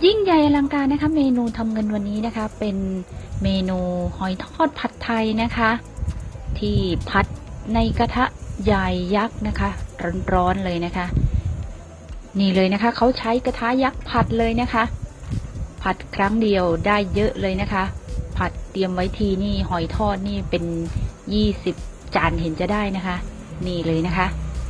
ยิ่งใหญ่อลังการนะคะเมนูทำเงินวันนี้นะคะเป็นเมนูหอยทอดผัดไทยนะคะที่ผัดในกระทะใหญ่ยักษ์นะคะร้อนๆเลยนะคะนี่เลยนะคะเขาใช้กระทะยักษ์ผัดเลยนะคะผัดครั้งเดียวได้เยอะเลยนะคะผัดเตรียมไว้ทีนี่หอยทอดนี่เป็น20 จานเห็นจะได้นะคะนี่เลยนะคะ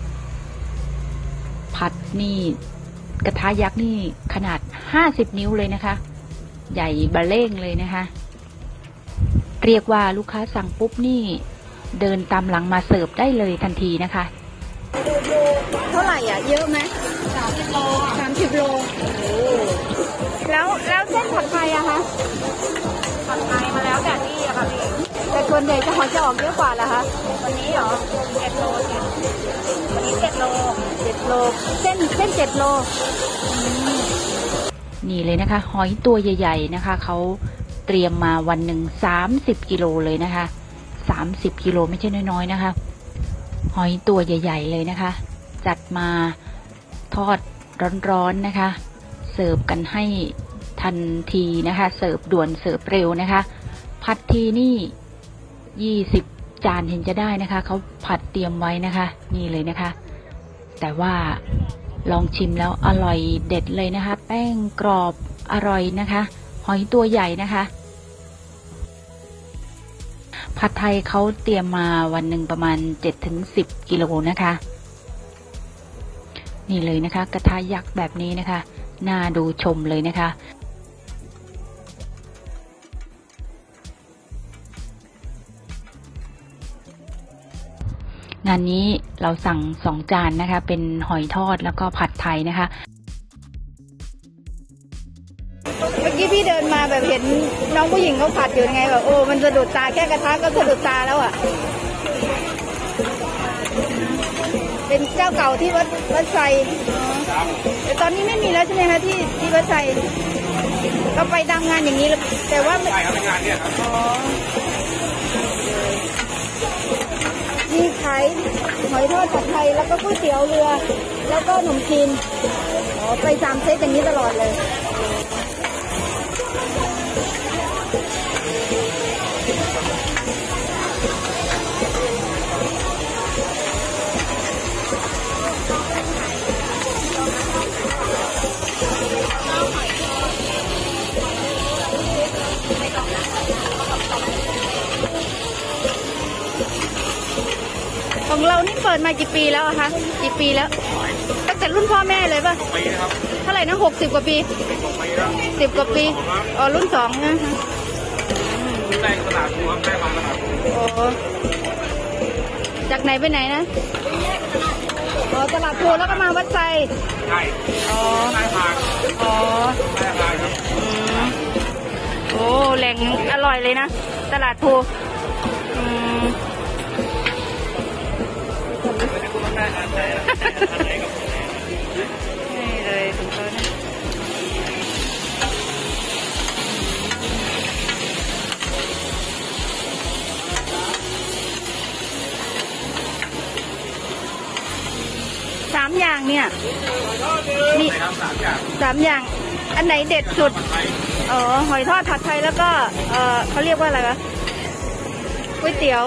ผัดนี่กระทะยักษ์นี่ขนาด50 นิ้วเลยนะคะใหญ่บะเร่งเลยนะคะเรียกว่าลูกค้าสั่งปุ๊บนี่เดินตามหลังมาเสิร์ฟได้เลยทันทีนะคะเท่าไหร่อ่ะเยอะไหม30 โล30 โลแล้วเส้นผัดไทยอะคะผัดไทยมาแล้วแต่นี่อะค่ะพี่แต่ส่วนใหญ่จะจะออกเยอะกว่าเหรอคะวันนี้เหรอ7 โลวันนี้7 โลเส้น7 โลนี่เลยนะคะหอยตัวใหญ่ๆนะคะเขาเตรียมมาวันหนึ่ง30 กิโลเลยนะคะ30 กิโลไม่ใช่น้อยๆนะคะหอยตัวใหญ่ๆเลยนะคะจัดมาทอดร้อนๆนะคะเสิร์ฟกันให้ทันทีนะคะเสิร์ฟด่วนเสิร์ฟเร็วนะคะผัดทีนี่20 จานเห็นจะได้นะคะเขาผัดเตรียมไว้นะคะนี่เลยนะคะแต่ว่าลองชิมแล้วอร่อยเด็ดเลยนะคะแป้งกรอบอร่อยนะคะหอยตัวใหญ่นะคะผัดไทยเขาเตรียมมาวันหนึ่งประมาณ7-10 กิโลนะคะนี่เลยนะคะกระทะยักษ์แบบนี้นะคะน่าดูชมเลยนะคะงานนี้เราสั่ง2 จานนะคะเป็นหอยทอดแล้วก็ผัดไทยนะคะเมื่อกี้พี่เดินมาแบบเห็นน้องผู้หญิงเขาผัดอยู่ไงแบบโอ้มันสะดุดตาแค่กระทะก็สะดุดตาแล้วอ่ะเป็นเจ้าเก่าที่วัดไซแต่ตอนนี้ไม่มีแล้วใช่ไหมคะที่วัดไซก็ไปตามงานอย่างนี้แต่ว่าไม่ครับงานเนี่ยครับมีขายหอยทอดผัดไทยแล้วก็ก๋วยเตี๋ยวเรือแล้วก็ขนมจีนไป3 เซตอย่างนี้ตลอดเลยของเรานี่เปิดมากี่ปีแล้วอะคะกี่ปีแล้วตั้งแต่รุ่นพ่อแม่เลยป่ะเท่าไหร่นะ60 กว่าปี10 กว่าปีอ๋อรุ่น2นะได้ตลาดดูครับได้มาตลาดโอ้จากไหนไปไหนนะอ๋อตลาดภูแล้วก็มาวัดไซใช่อ๋อได้ทางอ๋อได้ทางครับโอ้แหล่งอร่อยเลยนะตลาดภูนี่เลยถึงต้น3 อย่างเนี่ยมี3 อย่างอันไหนเด็ดสุดหอยทอดผัดไทยแล้วก็เขาเรียกว่าอะไรวะก๋วยเตี๋ยว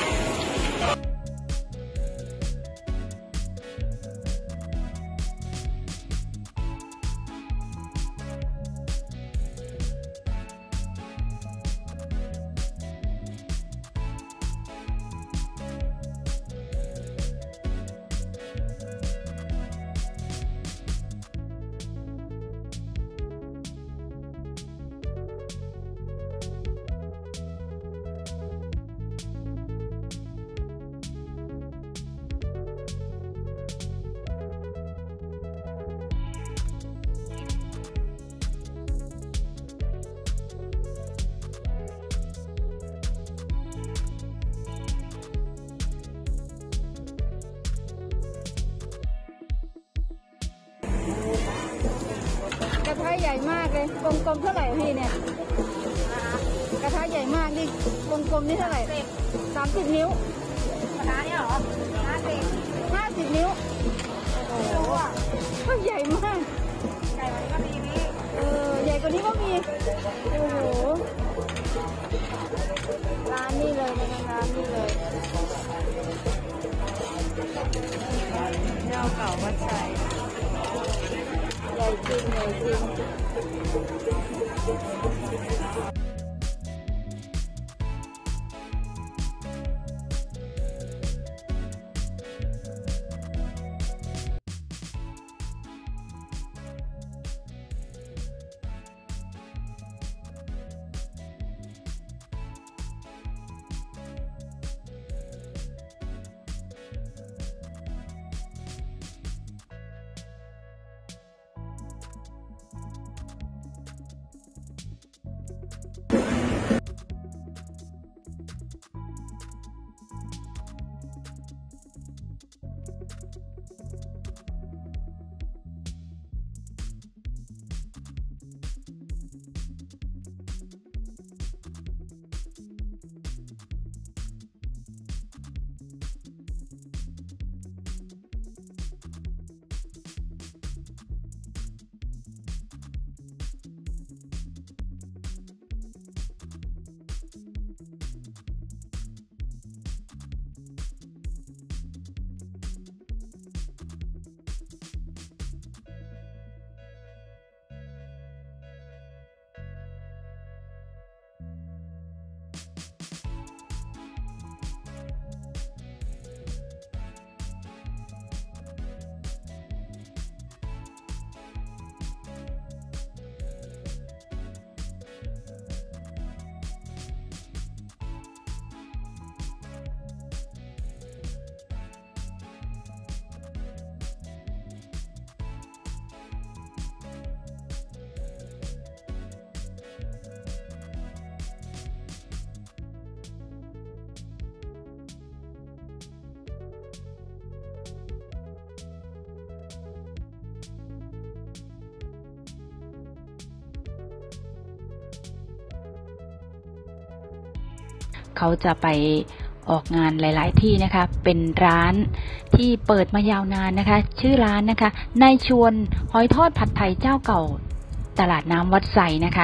กระทะใหญ่มากเลยกลมๆเท่าไหร่พี่เนี่ยกระทะใหญ่มากนี่กลมๆนี่เท่าไหร่30 นิ้วกระทะเนี่ยเหรอ50 นิ้วโอ้โหใหญ่มากใหญ่กว่านี้ก็มีนี่โอ้โหร้านนี้เลยนะคะร้านนี้เลยเจ้าเก่าวัดชัยใหญ่จริงใหญ่จริงเขาจะไปออกงานหลายๆที่นะคะเป็นร้านที่เปิดมายาวนานนะคะชื่อร้านนะคะนายชวนหอยทอดผัดไทยเจ้าเก่าตลาดน้ำวัดไซนะคะ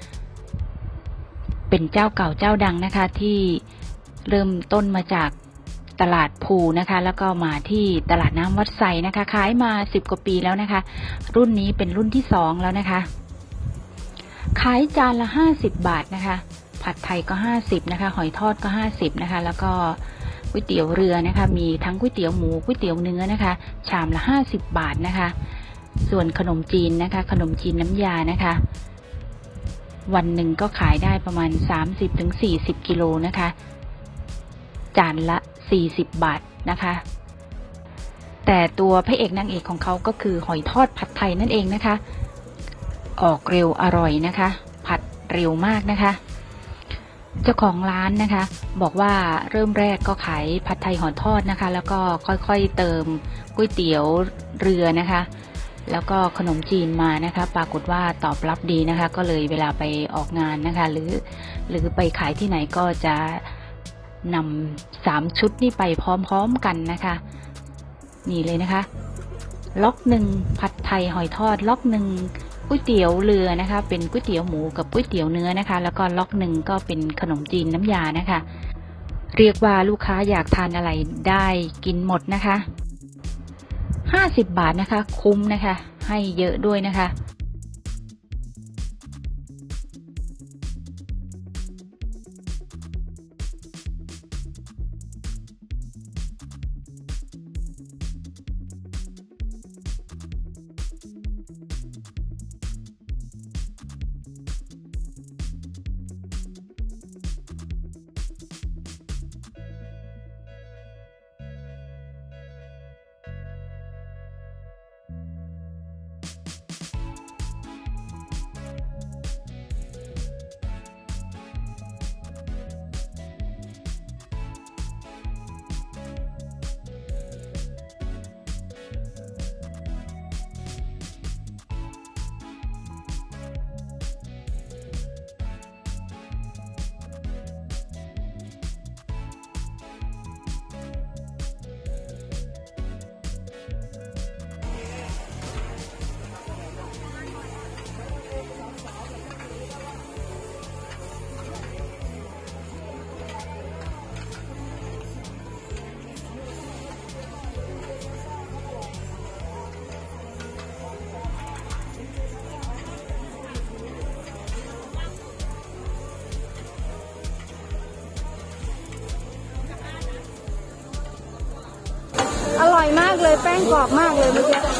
เป็นเจ้าเก่าเจ้าดังนะคะที่เริ่มต้นมาจากตลาดภูนะคะแล้วก็มาที่ตลาดน้ำวัดไซนะคะขายมา10 กว่าปีแล้วนะคะรุ่นนี้เป็นรุ่นที่2แล้วนะคะขายจานละ50 บาทนะคะผัดไทยก็50นะคะหอยทอดก็50นะคะแล้วก็ก๋วยเตี๋ยวเรือนะคะมีทั้งก๋วยเตี๋ยวหมูก๋วยเตี๋ยวเนื้อนะคะชามละ50 บาทนะคะส่วนขนมจีนนะคะขนมจีนน้ำยานะคะวันหนึ่งก็ขายได้ประมาณ 30-40 กิโลนะคะจานละ40 บาทนะคะแต่ตัวพระเอกนางเอกของเขาก็คือหอยทอดผัดไทยนั่นเองนะคะออกเร็วอร่อยนะคะผัดเร็วมากนะคะเจ้าของร้านนะคะบอกว่าเริ่มแรกก็ขายผัดไทยหอยทอดนะคะแล้วก็ค่อยๆเติมก๋วยเตี๋ยวเรือนะคะแล้วก็ขนมจีนมานะคะปรากฏว่าตอบรับดีนะคะก็เลยเวลาไปออกงานนะคะหรือไปขายที่ไหนก็จะนำ3 ชุดนี้ไปพร้อมๆกันนะคะนี่เลยนะคะล็อกหนึ่งผัดไทยหอยทอดล็อกหนึ่งก๋วยเตี๋ยวเรือนะคะเป็นก๋วยเตี๋ยวหมูกับก๋วยเตี๋ยวเนื้อนะคะแล้วก็ล็อกหนึ่งก็เป็นขนมจีนน้ำยานะคะเรียกว่าลูกค้าอยากทานอะไรได้กินหมดนะคะ50 บาทนะคะคุ้มนะคะให้เยอะด้วยนะคะเลยแป้งกรอบมากเลยเมื่อกี้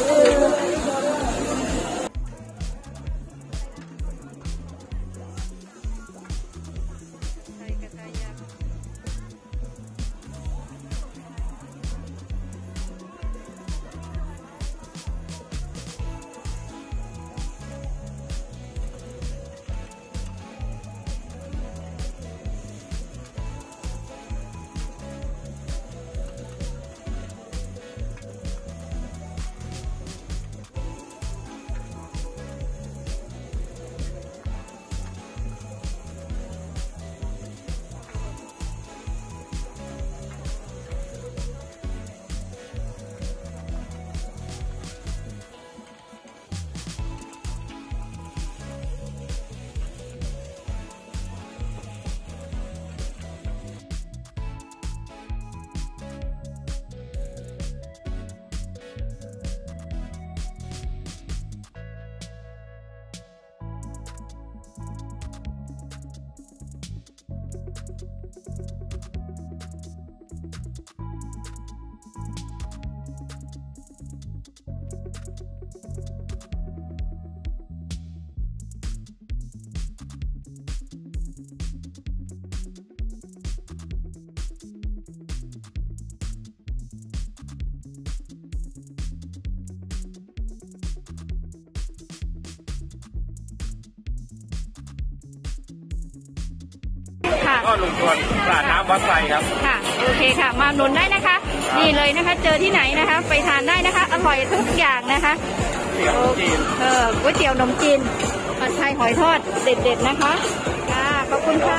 ก็ลุงชวนตลาดน้ำวัดไซครับค่ะโอเคค่ะมาหนุนได้นะคะนี่เลยนะคะเจอที่ไหนนะคะไปทานได้นะคะอร่อยทุกอย่างนะคะก๋วยเตี๋ยวนมจีนผัดไทยหอยทอดเด็ดๆนะคะค่ะขอบคุณค่ะ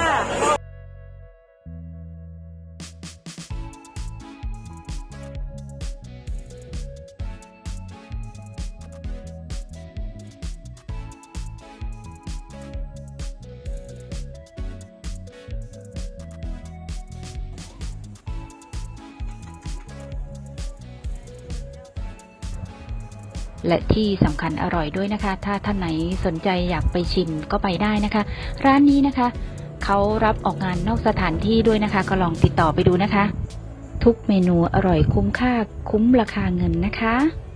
และที่สำคัญอร่อยด้วยนะคะถ้าท่านไหนสนใจอยากไปชิมก็ไปได้นะคะร้านนี้นะคะเขารับออกงานนอกสถานที่ด้วยนะคะก็ลองติดต่อไปดูนะคะทุกเมนูอร่อยคุ้มค่าคุ้มราคาเงินนะคะ